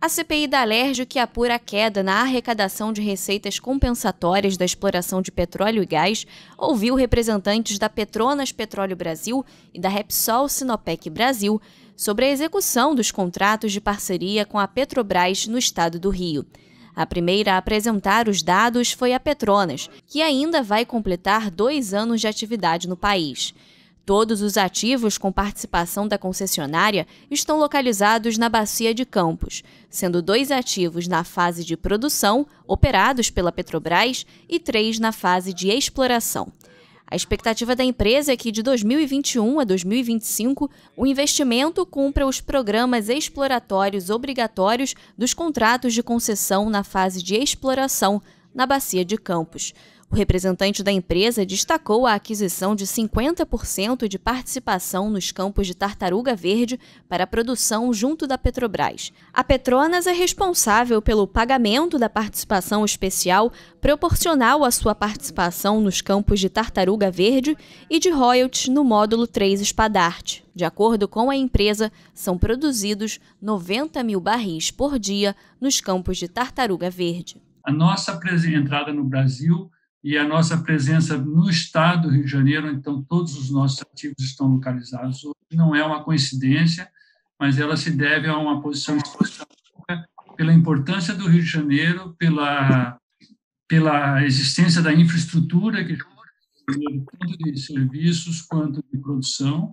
A CPI da Alerj, que apura a queda na arrecadação de receitas compensatórias da exploração de petróleo e gás, ouviu representantes da Petronas Petróleo Brasil e da Repsol Sinopec Brasil sobre a execução dos contratos de parceria com a Petrobras no estado do Rio. A primeira a apresentar os dados foi a Petronas, que ainda vai completar 2 anos de atividade no país. Todos os ativos com participação da concessionária estão localizados na Bacia de Campos, sendo 2 ativos na fase de produção, operados pela Petrobras, e 3 na fase de exploração. A expectativa da empresa é que de 2021 a 2025 o investimento cumpra os programas exploratórios obrigatórios dos contratos de concessão na fase de exploração na Bacia de Campos. O representante da empresa destacou a aquisição de 50% de participação nos campos de tartaruga verde para a produção junto da Petrobras. A Petronas é responsável pelo pagamento da participação especial proporcional à sua participação nos campos de tartaruga verde e de royalties no módulo 3 Espadarte. De acordo com a empresa, são produzidos 90 mil barris por dia nos campos de tartaruga verde. A nossa entrada no Brasil e a nossa presença no estado do Rio de Janeiro, então todos os nossos ativos estão localizados hoje, não é uma coincidência, mas ela se deve a uma posição estratégica pela importância do Rio de Janeiro, pela existência da infraestrutura, que tanto de serviços quanto de produção,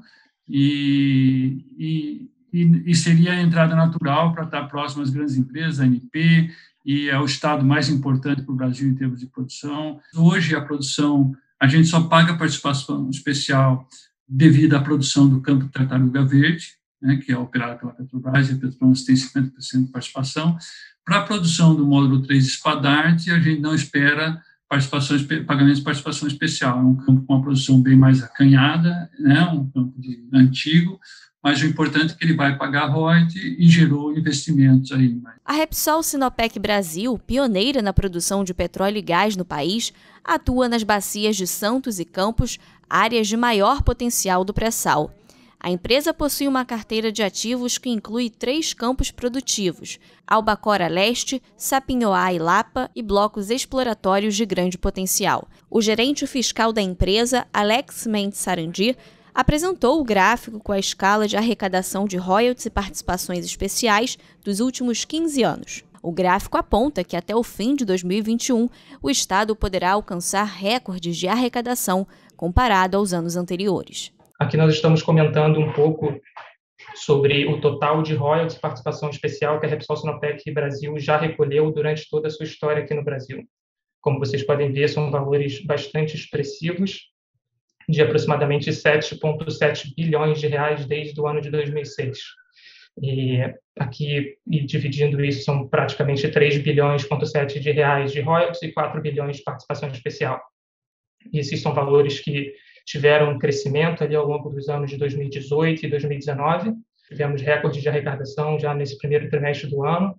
e seria a entrada natural para estar próximo às grandes empresas, a ANP, e é o estado mais importante para o Brasil em termos de produção. Hoje, a produção, a gente só paga participação especial devido à produção do campo de tartaruga verde, né, que é operado pela Petrobras, e a Petronas tem 50% de participação. Para a produção do módulo 3 Espadarte, a gente não espera pagamentos de participação especial. É um campo com uma produção bem mais acanhada, né, um campo antigo, mas o importante é que ele vai pagar royalties e gerou investimentos aí. A Repsol Sinopec Brasil, pioneira na produção de petróleo e gás no país, atua nas bacias de Santos e Campos, áreas de maior potencial do pré-sal. A empresa possui uma carteira de ativos que inclui 3 campos produtivos: Albacora Leste, Sapinhoá e Lapa, e blocos exploratórios de grande potencial. O gerente fiscal da empresa, Alex Mendes Sarandi, apresentou o gráfico com a escala de arrecadação de royalties e participações especiais dos últimos 15 anos. O gráfico aponta que até o fim de 2021, o Estado poderá alcançar recordes de arrecadação comparado aos anos anteriores. Aqui nós estamos comentando um pouco sobre o total de royalties e participação especial que a Repsol Sinopec Brasil já recolheu durante toda a sua história aqui no Brasil. Como vocês podem ver, são valores bastante expressivos, de aproximadamente 7,7 bilhões de reais desde o ano de 2006. E aqui, dividindo isso, são praticamente 3,7 bilhões de reais de royalties e 4 bilhões de participação especial. E esses são valores que tiveram um crescimento ali ao longo dos anos de 2018 e 2019. Tivemos recordes de arrecadação já nesse primeiro trimestre do ano,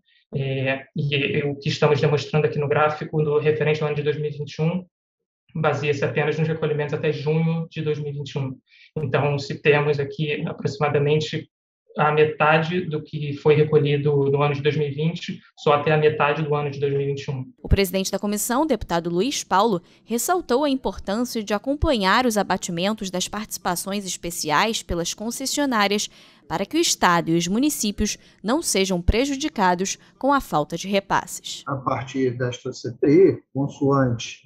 e o que estamos demonstrando aqui no gráfico, do referente ao ano de 2021, baseia-se apenas nos recolhimentos até junho de 2021. Então, se temos aqui aproximadamente a metade do que foi recolhido no ano de 2020, só até a metade do ano de 2021. O presidente da comissão, deputado Luiz Paulo, ressaltou a importância de acompanhar os abatimentos das participações especiais pelas concessionárias para que o Estado e os municípios não sejam prejudicados com a falta de repasses. A partir desta CPI, consoante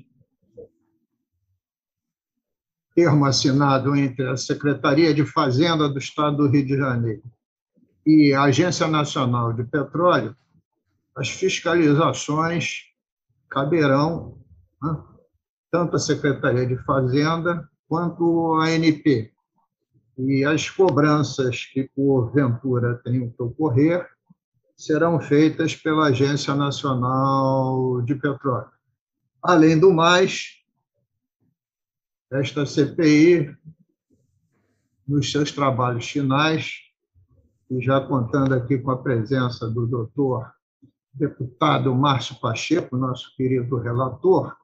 termo assinado entre a Secretaria de Fazenda do Estado do Rio de Janeiro e a Agência Nacional de Petróleo, as fiscalizações caberão, né, tanto à Secretaria de Fazenda quanto à ANP. E as cobranças que, porventura, tenham que ocorrer serão feitas pela Agência Nacional de Petróleo. Além do mais, esta CPI, nos seus trabalhos finais, e já contando aqui com a presença do doutor deputado Márcio Pacheco, nosso querido relator,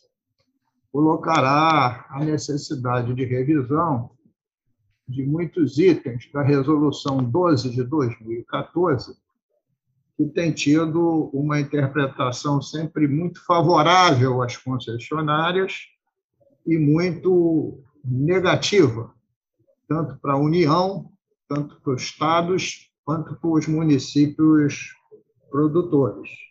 colocará a necessidade de revisão de muitos itens da Resolução 12 de 2014, que tem tido uma interpretação sempre muito favorável às concessionárias e muito negativa, tanto para a União, tanto para os estados, quanto para os municípios produtores.